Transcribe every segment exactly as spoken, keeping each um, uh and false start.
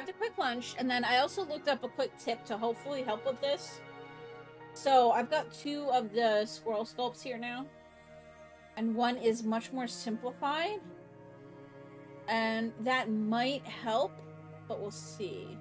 grabbed a quick lunch, and then I also looked up a quick tip to hopefully help with this. So I've got two of the squirrel sculpts here now, and one is much more simplified, and that might help, but we'll see.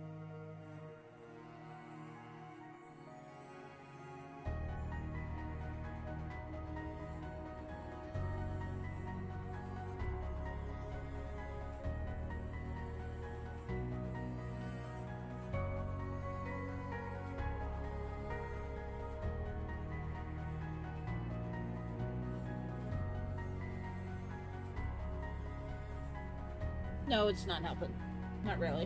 No, it's not helping. Not really.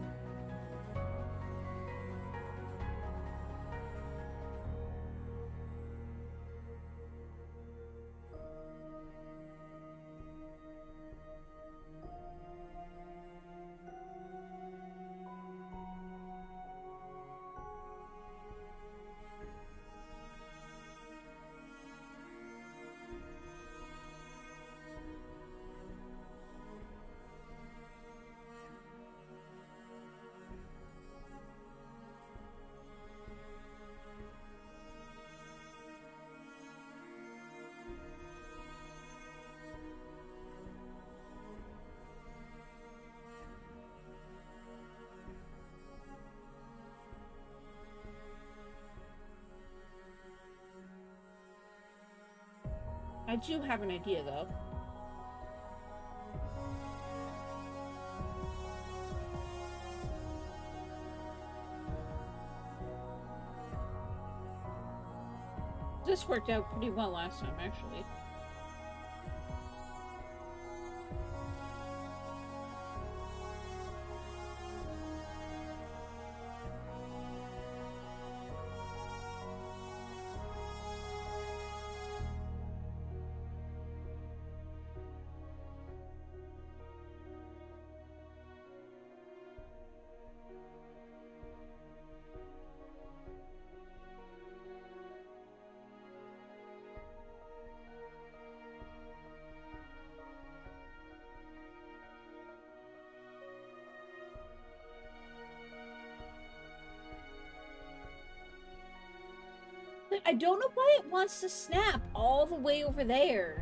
I do have an idea, though. This worked out pretty well last time, actually. I don't know why it wants to snap all the way over there.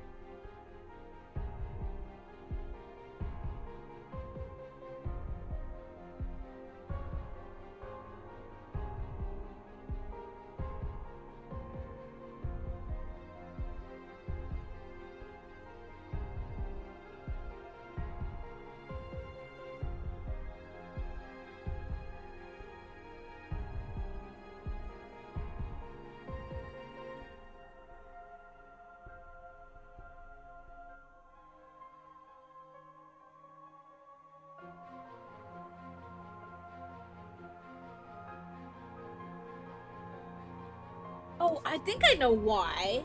Oh, I think I know why.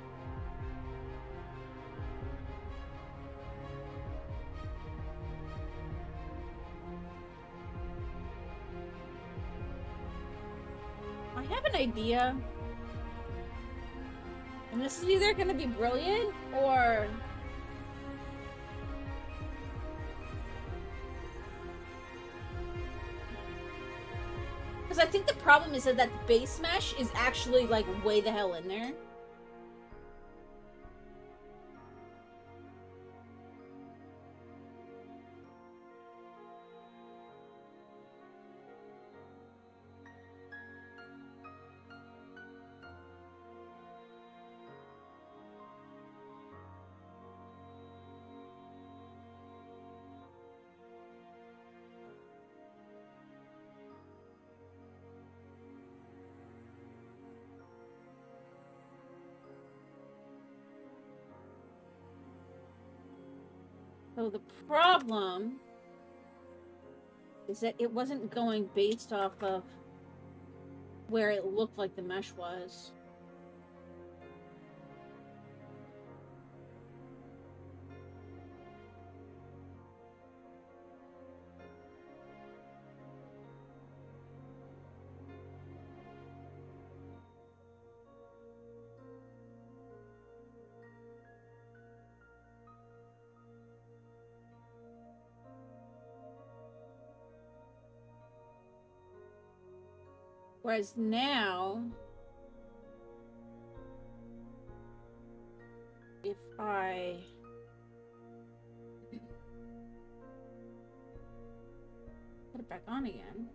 I have an idea. And this is either going to be brilliant or... Because I think the problem is that that base mesh is actually, like, way the hell in there. So the problem is that it wasn't going based off of where it looked like the mesh was. Whereas now, if I put it back on again.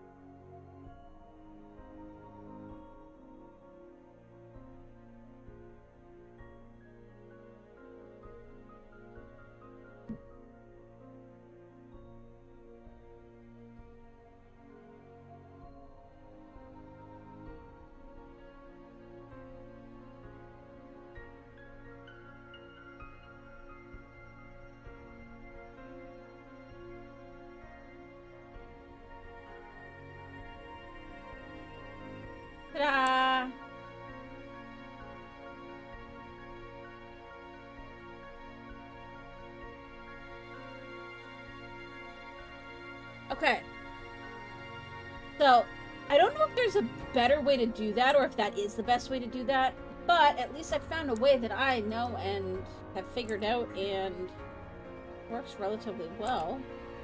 Ta-da! Okay. So, I don't know if there's a better way to do that or if that is the best way to do that, but at least I found a way that I know and have figured out and works relatively well.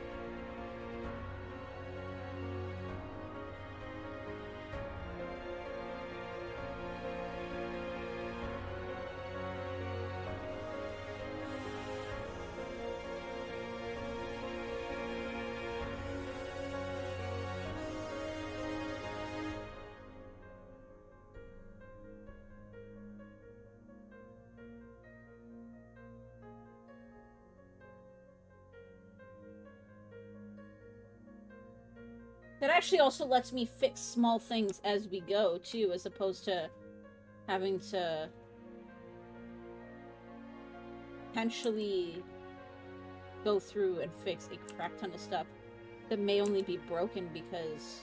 That actually also lets me fix small things as we go, too, as opposed to having to potentially go through and fix a crap ton of stuff that may only be broken because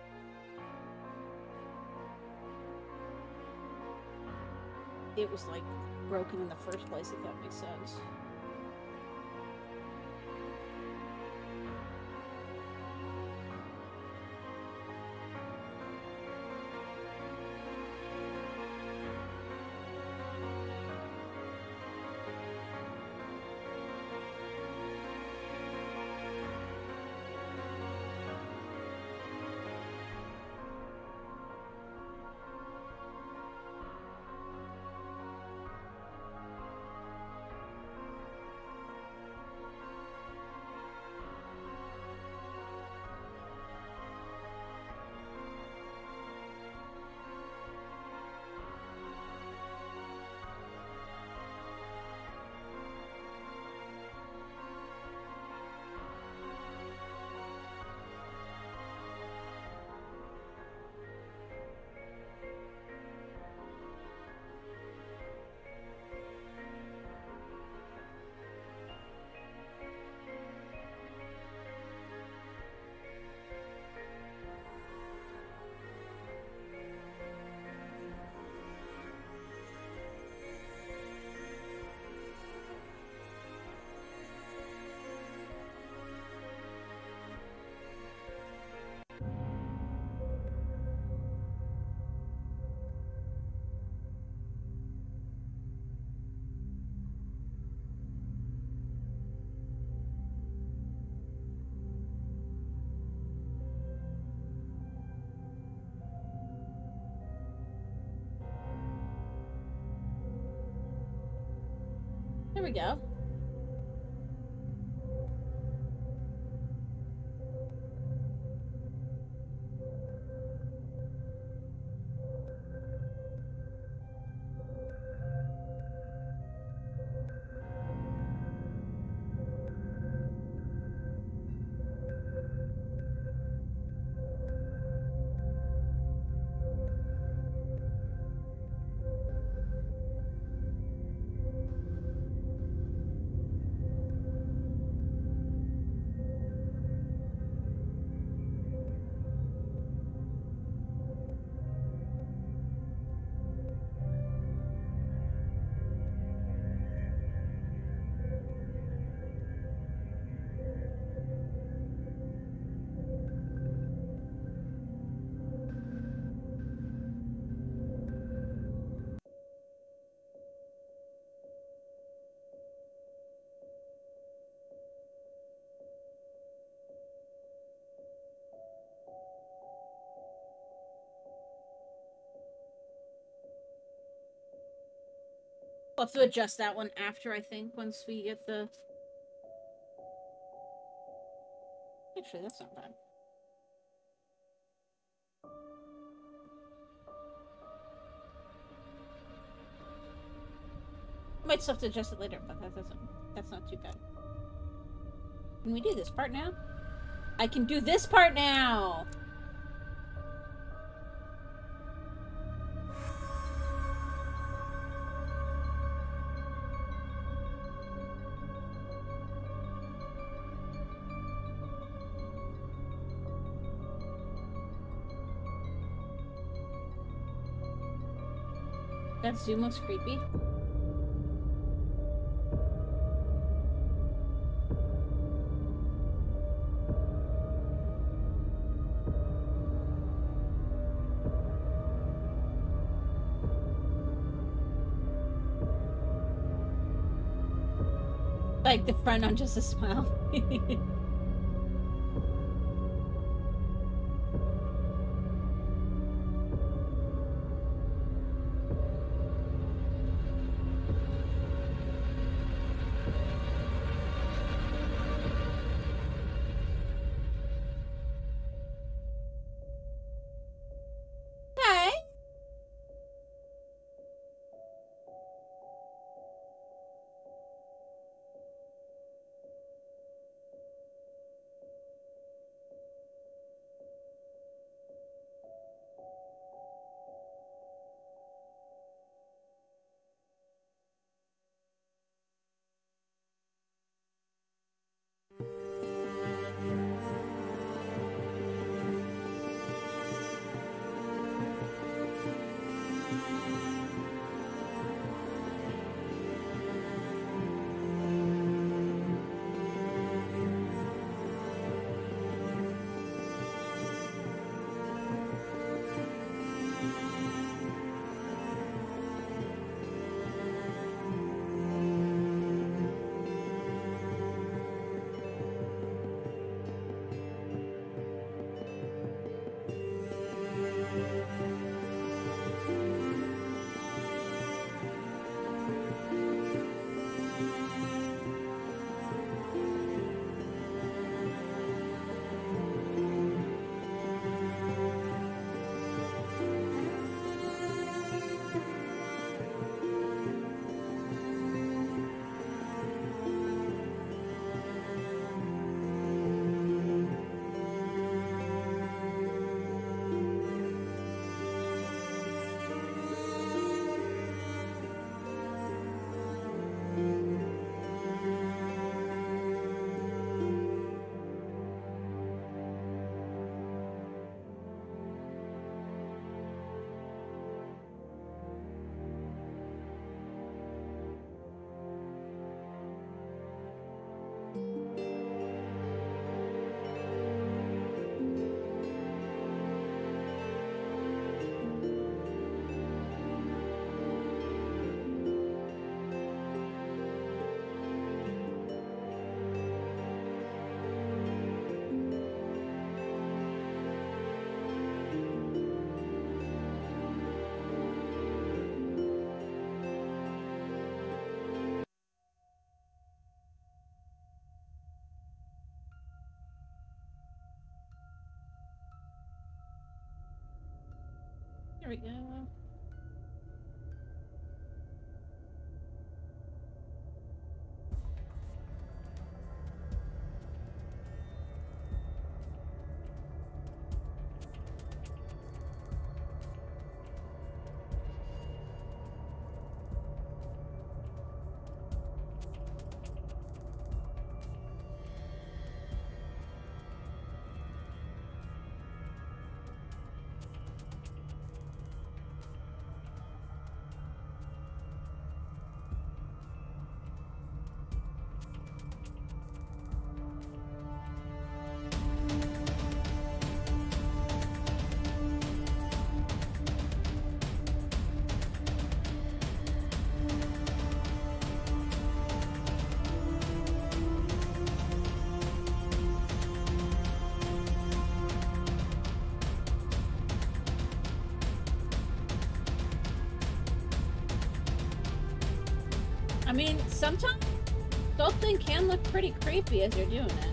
it was, like, broken in the first place, if that makes sense. There we go. We'll have to adjust that one after, I think, once we get the... Actually, that's not bad. Might still have to adjust it later, but that doesn't... That's not too bad. Can we do this part now? I can do this part now! That zoom looks creepy. Like the front on Just a Smile. There we go. I mean, sometimes sculpting can look pretty creepy as you're doing it.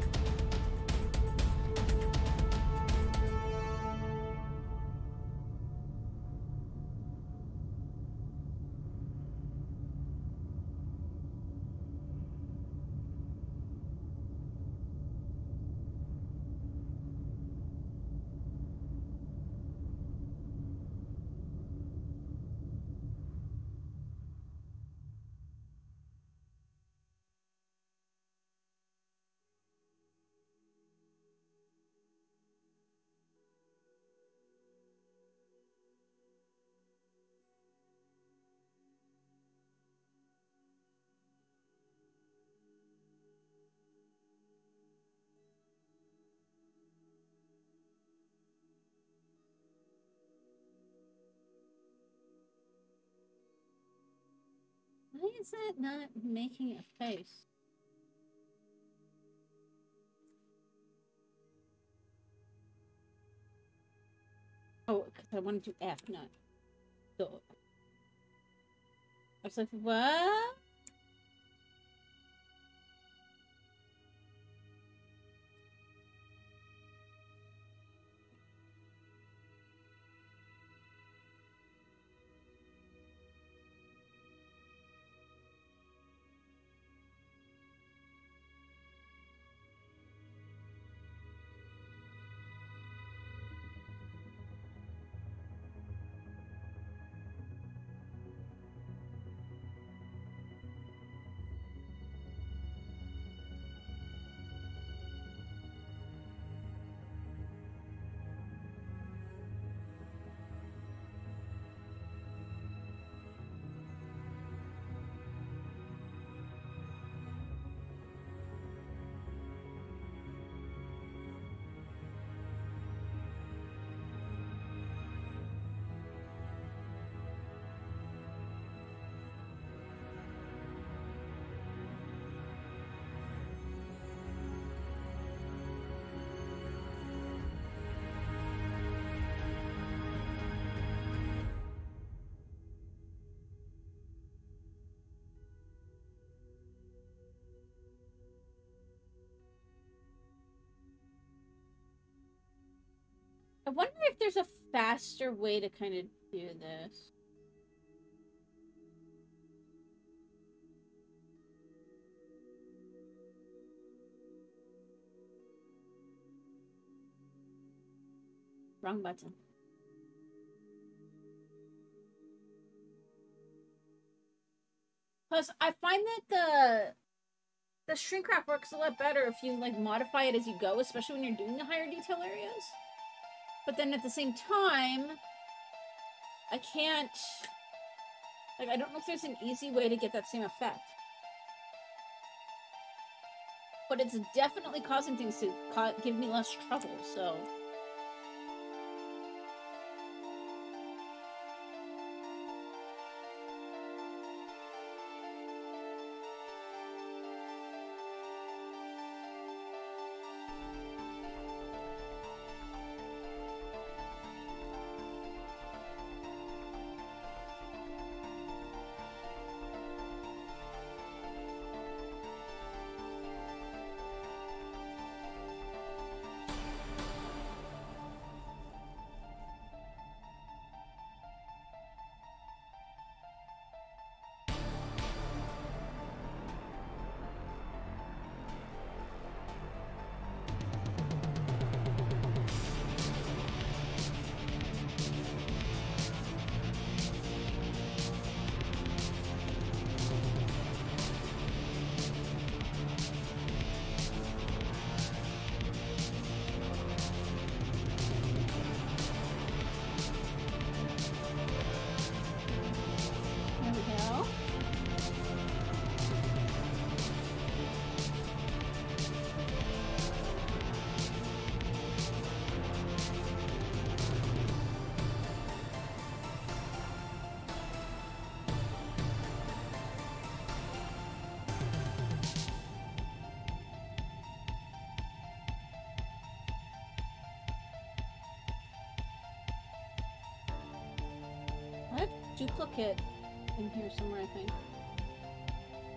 Why is that not making a face? Oh, because I wanted to F, not. So. I was like, what? I wonder if there's a faster way to kind of do this. Wrong button. Plus, I find that the the shrink wrap works a lot better if you like modify it as you go, especially when you're doing the higher detail areas. But then at the same time, I can't... Like, I don't know if there's an easy way to get that same effect. But it's definitely causing things to give me less trouble, so... Duplicate in here somewhere, I think.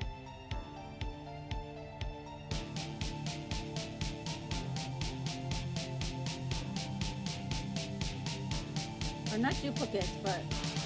They're not duplicates, but...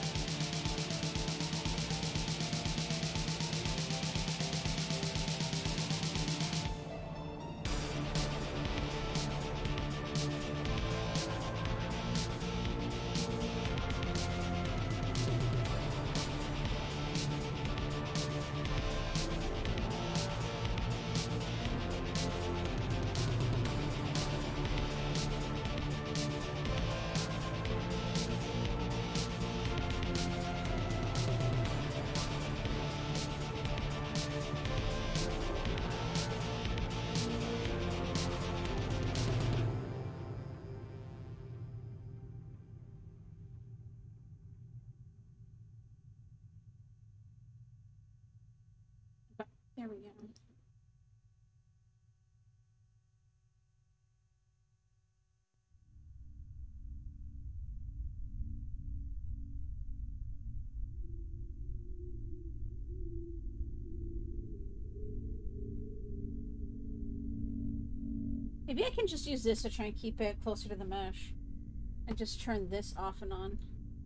There we go. Maybe I can just use this to try and keep it closer to the mesh. And just turn this off and on.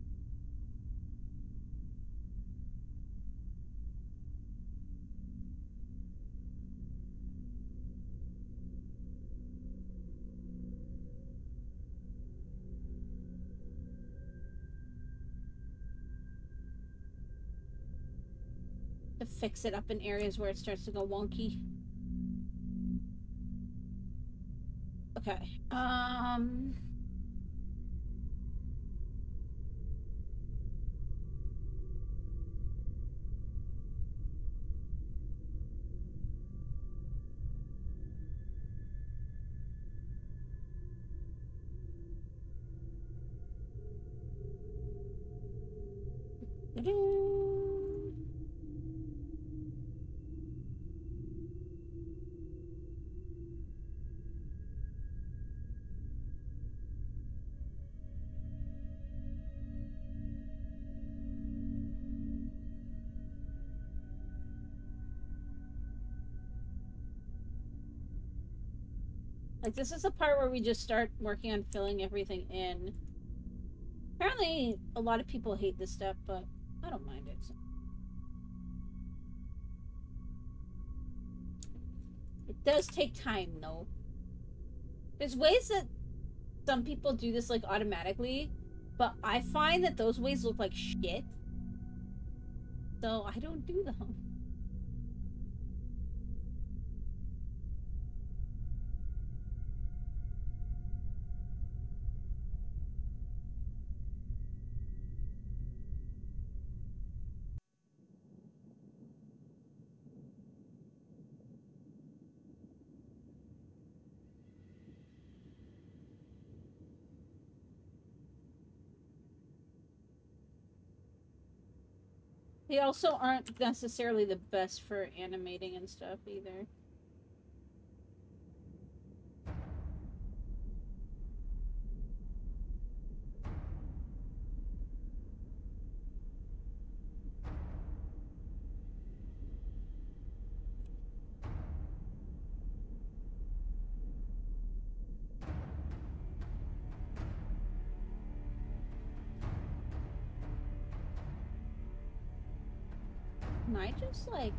To fix it up in areas where it starts to go wonky. Okay. Um... Like, this is the part where we just start working on filling everything in. Apparently, a lot of people hate this step, but I don't mind it. So. It does take time, though. There's ways that some people do this, like, automatically, but I find that those ways look like shit. So I don't do them. They also aren't necessarily the best for animating and stuff either. Can I just, like...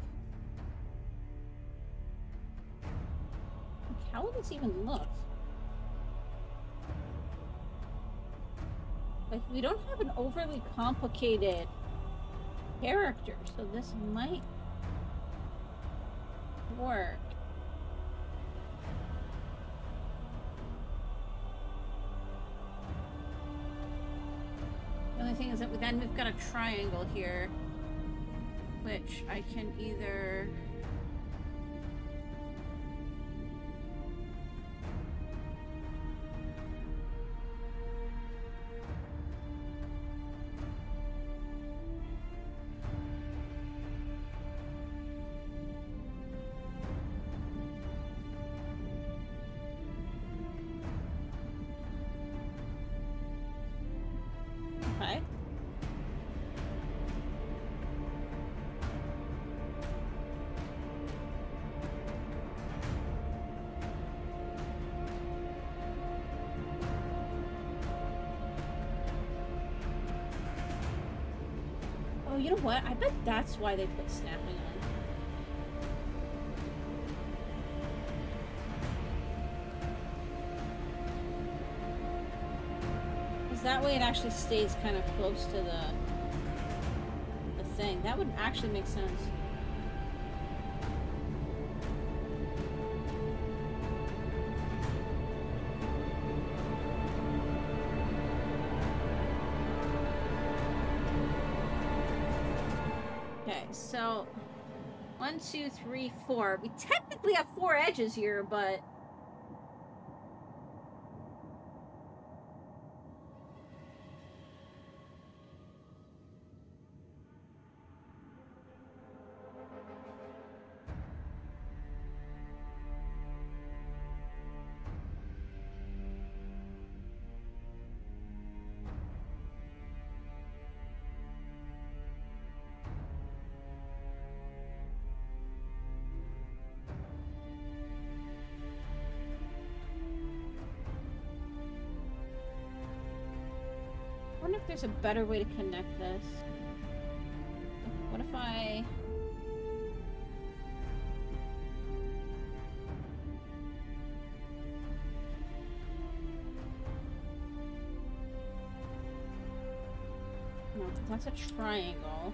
like how will this even look? Like, we don't have an overly complicated character, so this might work. The only thing is that then we've got a triangle here, which I can either... Okay. you know what? I bet that's why they put snapping on. Because that way it actually stays kind of close to the, the thing. That would actually make sense. So, one, two, three, four. We technically have four edges here, but... I wonder if there's a better way to connect this. What if I... No, that's a triangle.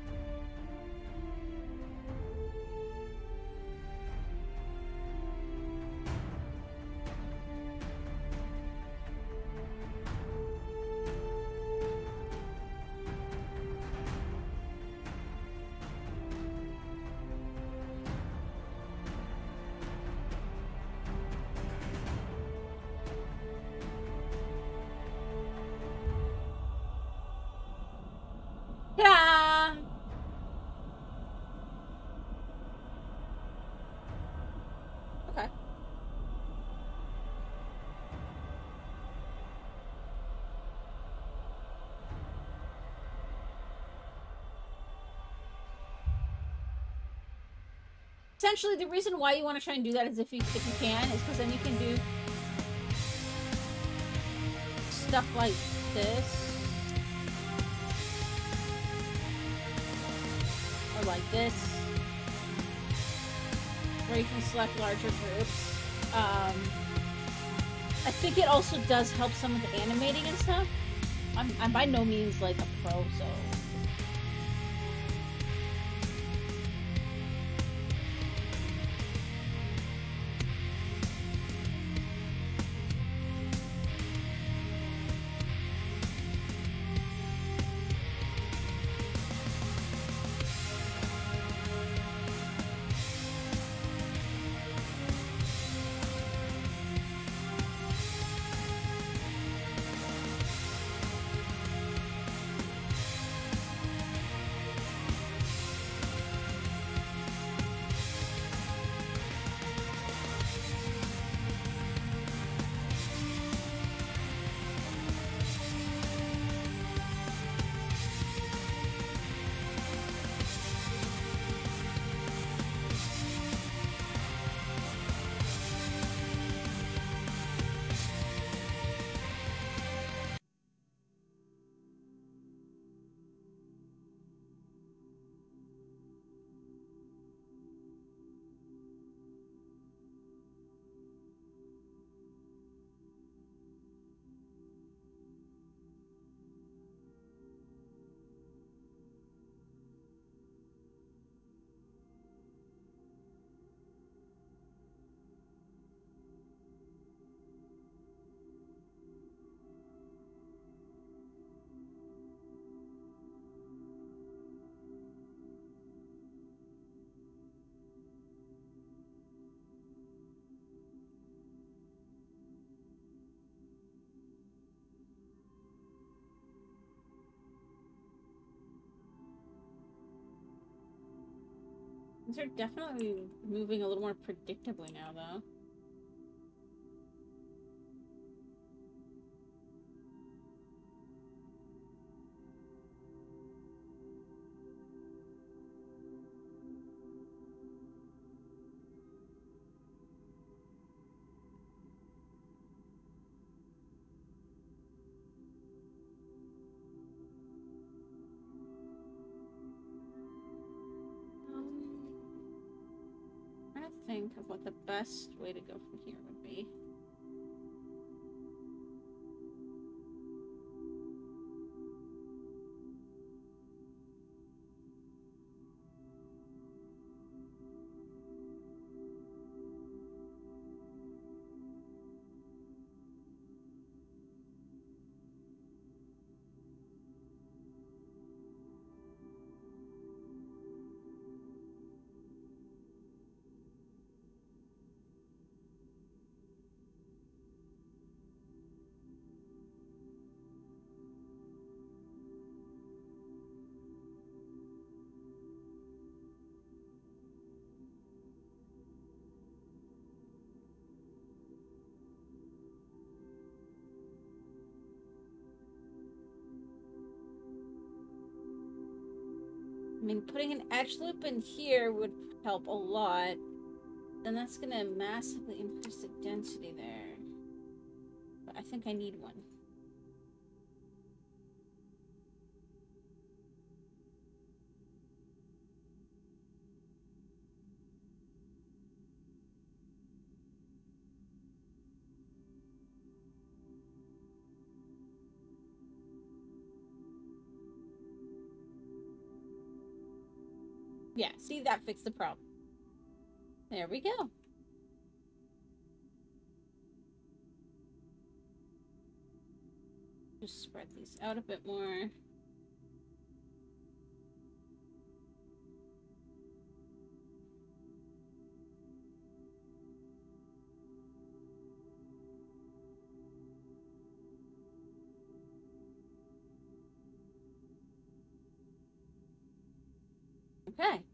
Yeah. Okay. Essentially, the reason why you want to try and do that is if you if you can, is because then you can do stuff like this. Or like this. Where you can select larger groups. Um, I think it also does help some with animating and stuff. I'm, I'm by no means like a pro, so... These are definitely moving a little more predictably now, though. think of what the best way to go from here would be. I mean, putting an edge loop in here would help a lot. Then that's gonna massively increase the density there. But I think I need one. Yeah, see, that fixed the problem. There we go. Just spread these out a bit more. Okay.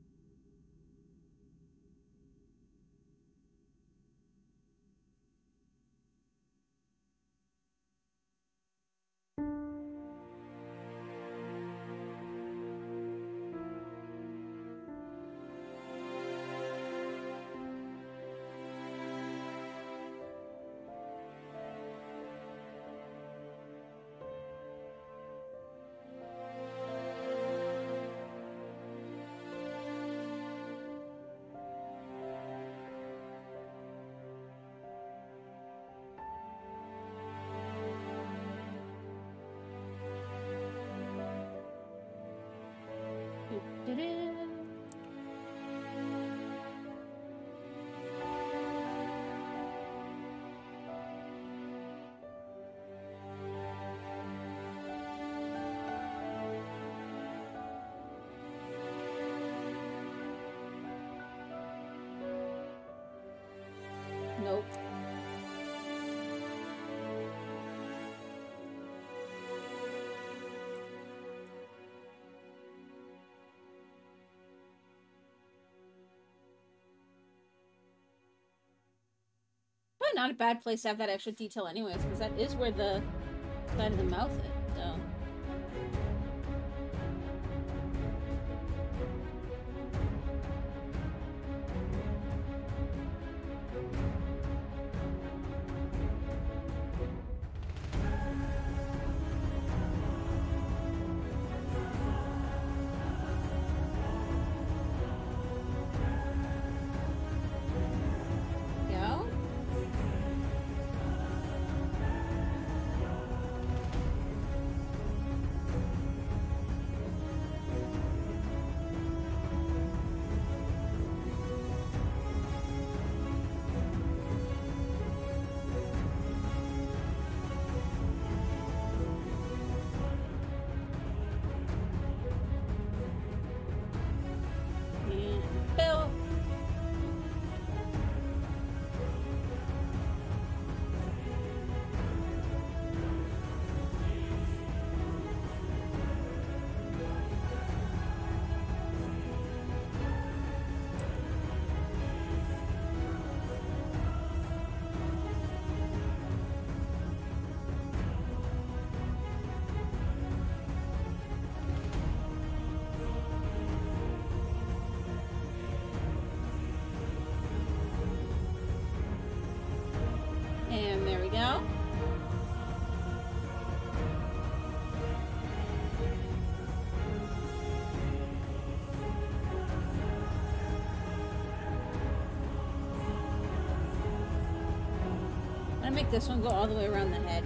Nope. Probably not a bad place to have that extra detail anyways, because that is where the side of the mouth is, so. make this one go all the way around the head.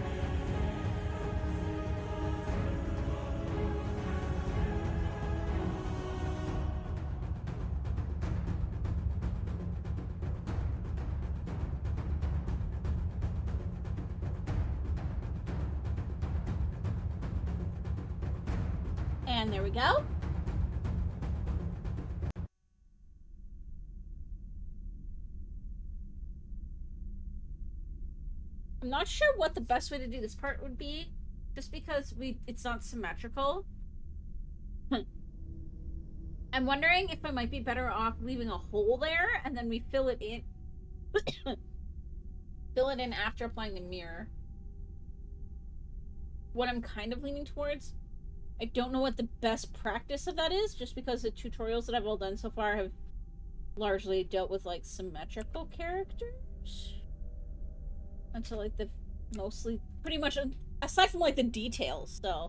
And there we go. I'm not sure what the best way to do this part would be, just because we it's not symmetrical. I'm wondering if I might be better off leaving a hole there and then we fill it in. Fill it in after applying the mirror. What I'm kind of leaning towards, I don't know what the best practice of that is, just because the tutorials that I've all done so far have largely dealt with like symmetrical characters. Until like the mostly pretty much aside from like the details, so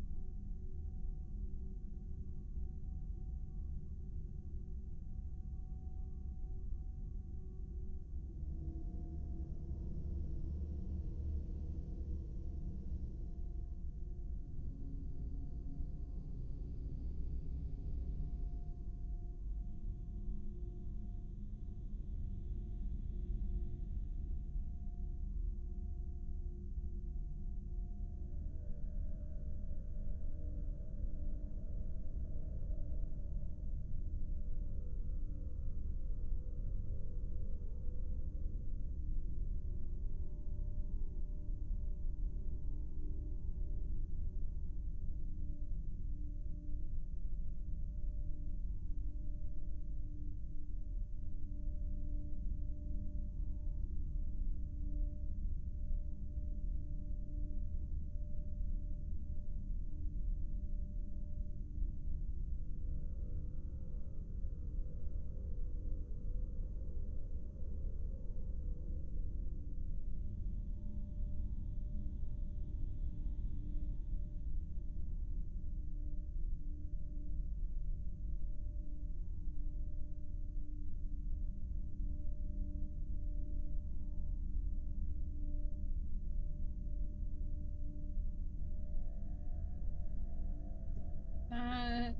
that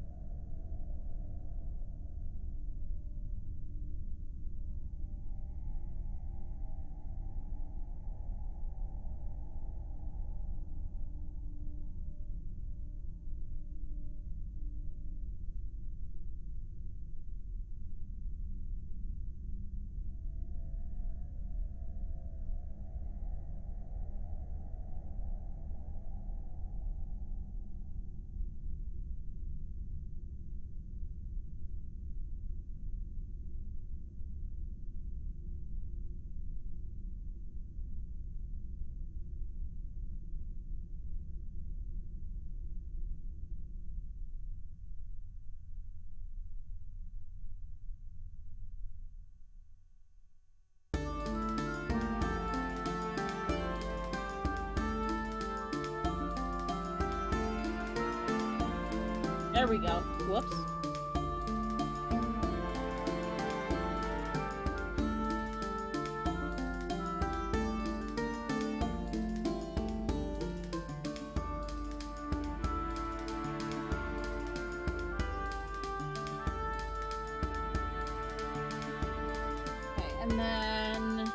there we go. Whoops. Okay, and then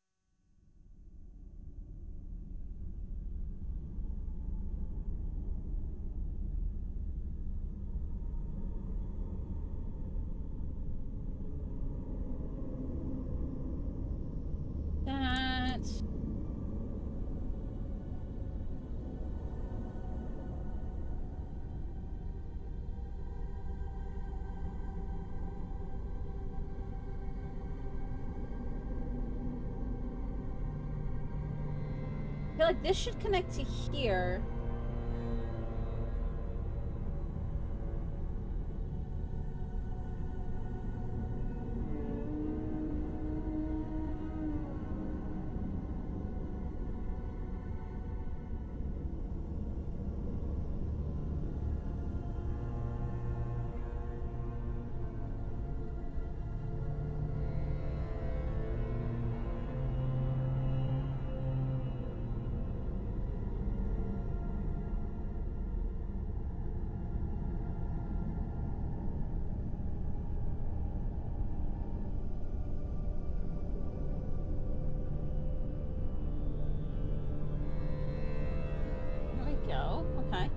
that. I feel like this should connect to here. Oh, okay.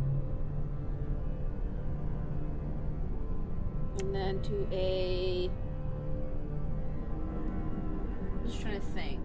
And then to a... I'm just trying to think.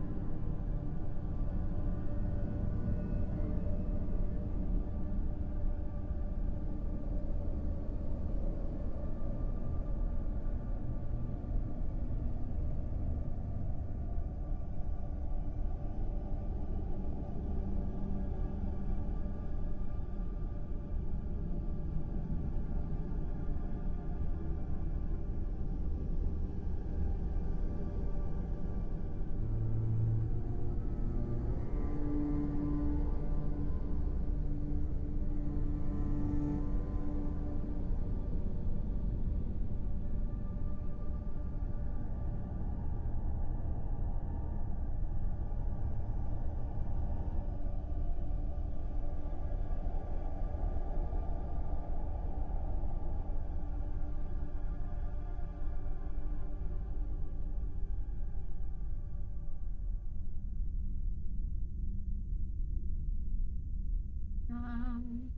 Um...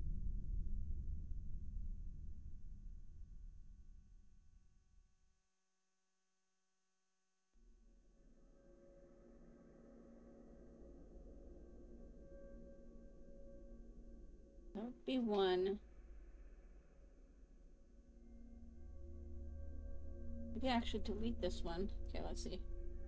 That would be one. Maybe I actually delete this one. Okay, let's see.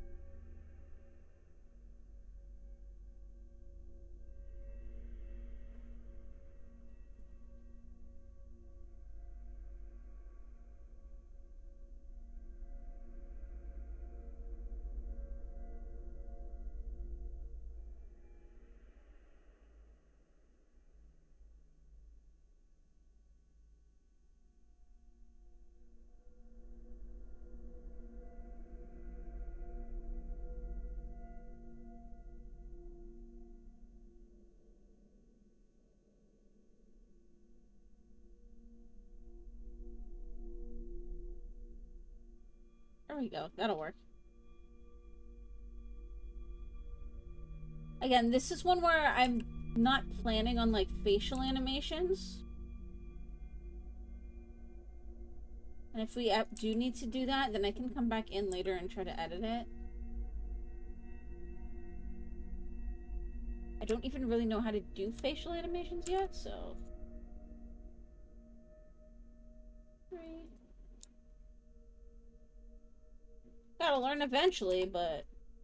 There we go. That'll work. Again, this is one where I'm not planning on, like, facial animations. And if we do need to do that, then I can come back in later and try to edit it. I don't even really know how to do facial animations yet, so... Three. Gotta learn eventually, but...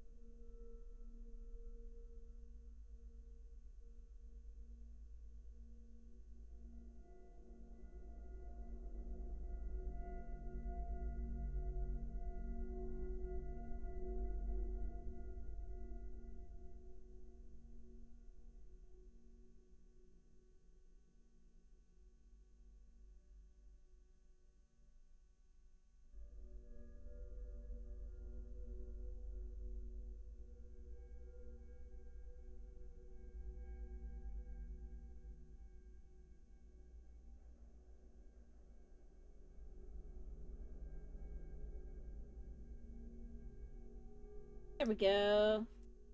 There we go.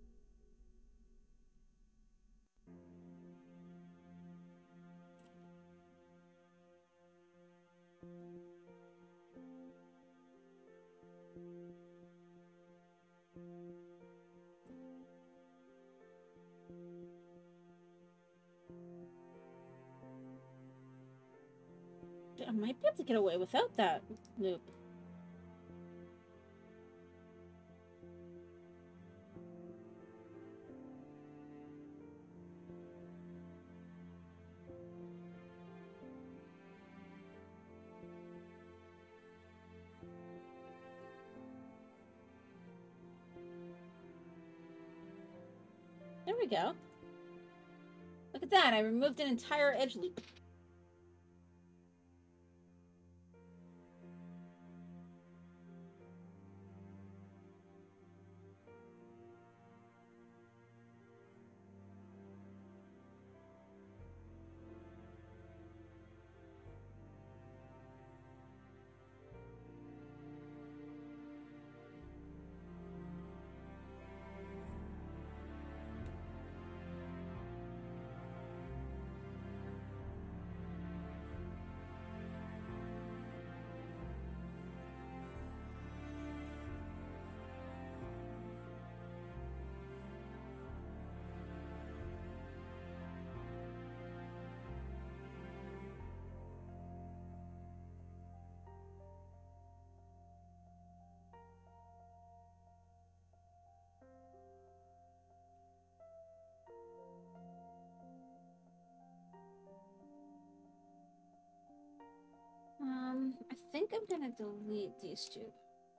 I might be able to get away without that loop. There we go. Look at that, I removed an entire edge loop. Um, I think I'm gonna delete these two.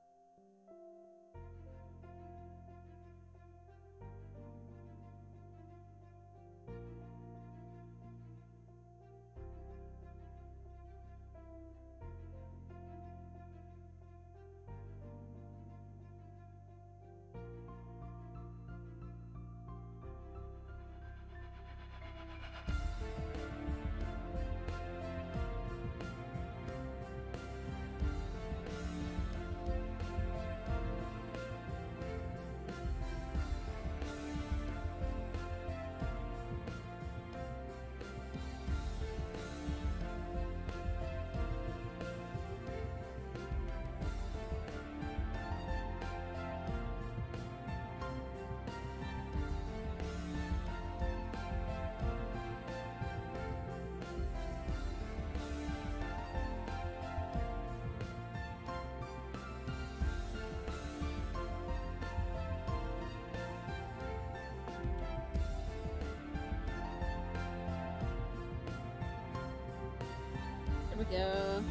There we go.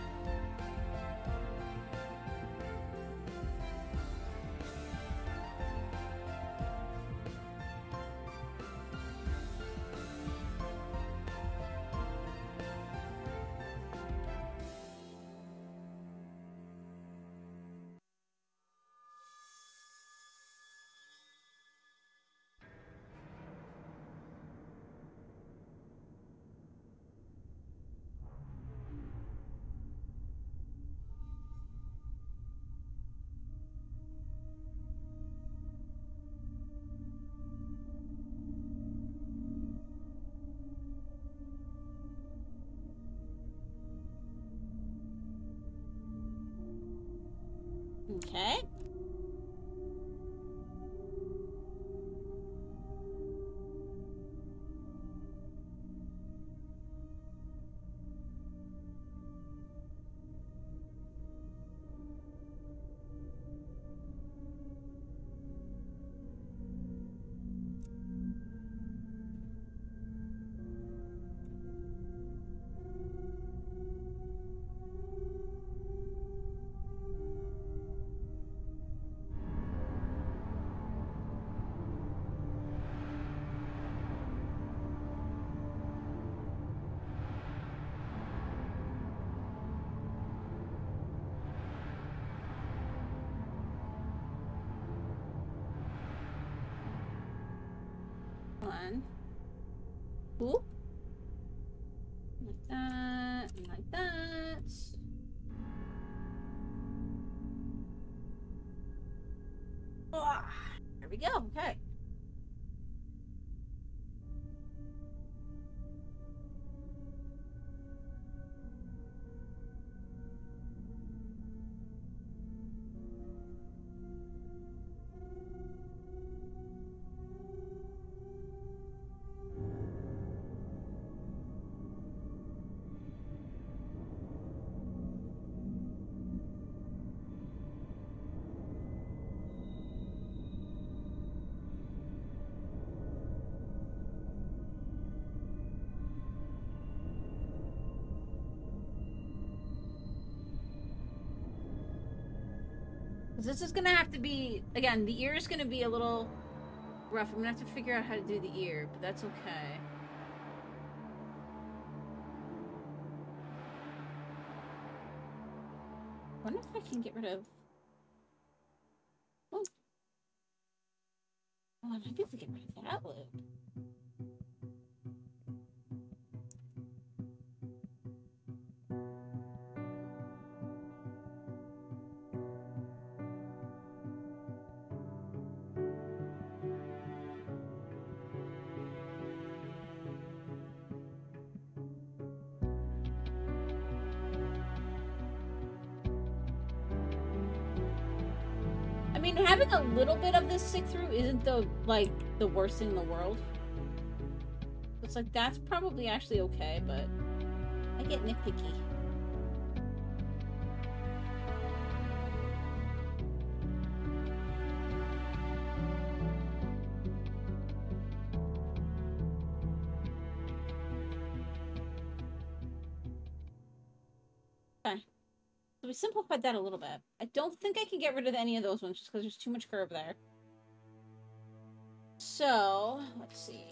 Okay. One. Ooh. Like that, and like that. Ah, there we go. Okay. This is gonna have to be, again, the ear is gonna be a little rough. I'm gonna have to figure out how to do the ear, but that's okay. I wonder if I can get rid of... Oh, oh I might be able to get rid of that loop. I mean, having a little bit of this stick through isn't the, like, the worst thing in the world. It's like, that's probably actually okay, but I get nitpicky. Okay. So we simplified that a little bit. I don't think I can get rid of any of those ones just because there's too much curve there. So, let's see.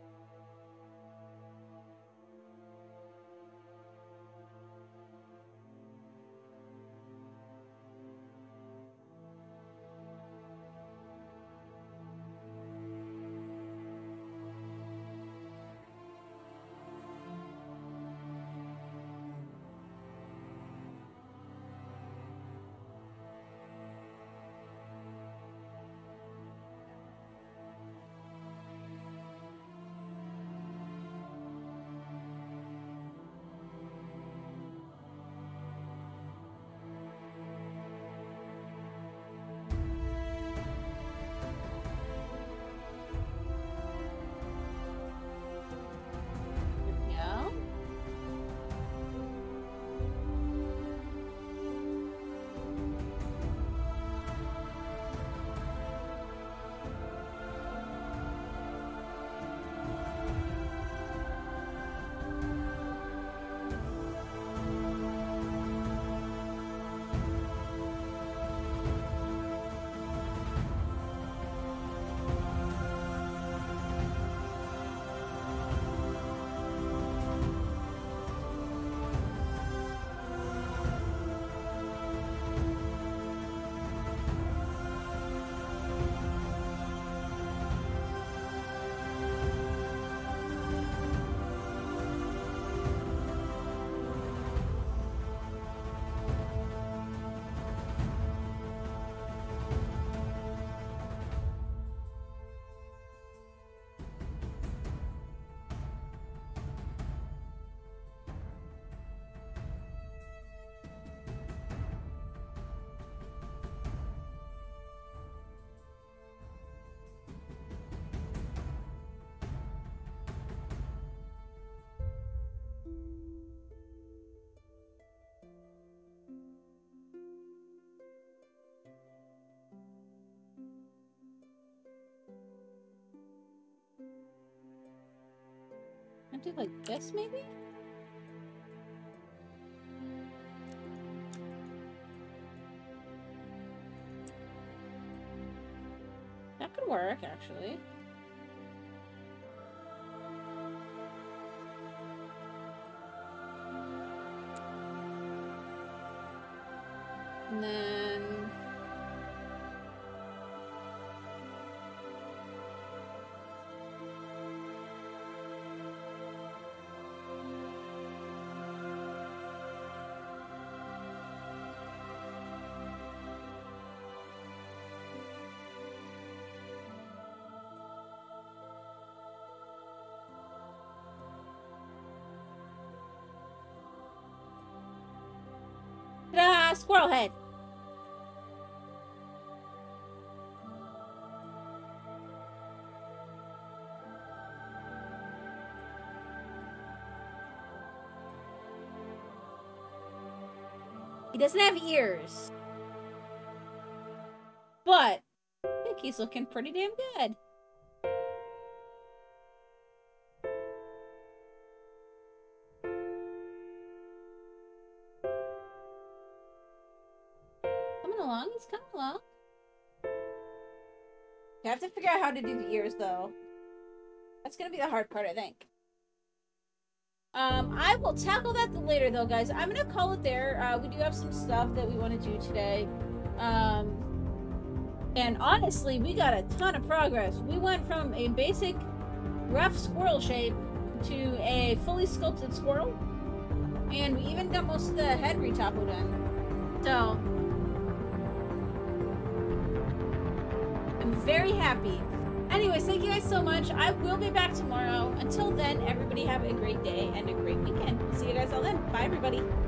I do like this, maybe? That could work, actually. And then... Ta-da! Squirrel head! He doesn't have ears. But I think he's looking pretty damn good. Coming along, he's coming along. You have to figure out how to do the ears, though. That's gonna be the hard part, I think. Um, I will tackle that later, though, guys. I'm gonna call it there. Uh, we do have some stuff that we want to do today. Um, and honestly, we got a ton of progress. We went from a basic rough squirrel shape to a fully sculpted squirrel. And we even got most of the head retopo done. So, I'm very happy. Anyways, thank you guys so much. I will be back tomorrow. Until then, everybody have a great day and a great weekend. See you guys all then. Bye, everybody.